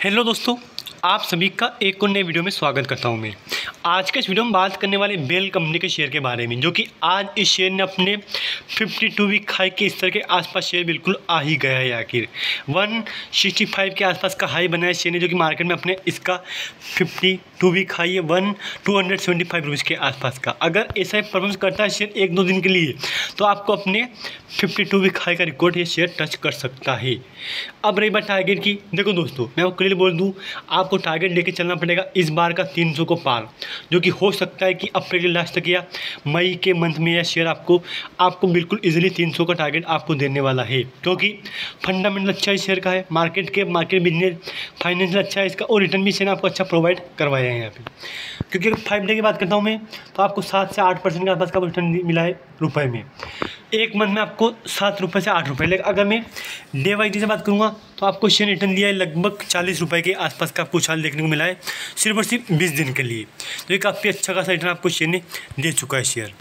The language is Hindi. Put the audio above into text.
हेलो दोस्तों, आप सभी का एक और नए वीडियो में स्वागत करता हूं मैं। आज के इस वीडियो में बात करने वाले बेल कंपनी के शेयर के बारे में, जो कि आज इस शेयर ने अपने 52 वीक हाई के स्तर के आसपास शेयर बिल्कुल आ ही गया है। आखिर 165 के आसपास का हाई बनाया शेयर ने, जो कि मार्केट में अपने इसका 52 वीक हाई है 275 रुपीज़ के आसपास का। अगर ऐसा परफॉर्मेंस करता है शेयर एक दो दिन के लिए, तो आपको अपने 52 वीक हाई का रिकॉर्ड ये शेयर टच कर सकता है। अब रही बात टारगेट की, देखो दोस्तों, मैं आपको क्लियर बोल दूं, आपको टारगेट लेके चलना पड़ेगा इस बार का 300 को पार, जो कि हो सकता है कि अप्रैल के लास्ट तक या मई के मंथ में यह शेयर आपको बिल्कुल इजीली 300 का टारगेट आपको देने वाला है, क्योंकि फंडामेंटल अच्छा इस शेयर का है, मार्केट बिजनेस फाइनेंशियल अच्छा है इसका, और रिटर्न भी शेयर आपको अच्छा प्रोवाइड करवाया है यहाँ पे। क्योंकि अगर 5 डे की बात करता हूँ मैं, तो आपको 7 से 8% के आसपास का रिटर्न मिला है रुपये में। एक मंथ में आपको 7 रुपये से 8 रुपये। लेकिन अगर मैं डे वाइज से बात करूँगा, तो आपको शेयर रिटर्न दिया है लगभग 40 रुपये के आसपास का आपको उछाल देखने को मिला है सिर्फ और सिर्फ 20 दिन के लिए। तो ये काफ़ी अच्छा खासा रिटर्न आपको शेयर ने दे चुका है शेयर।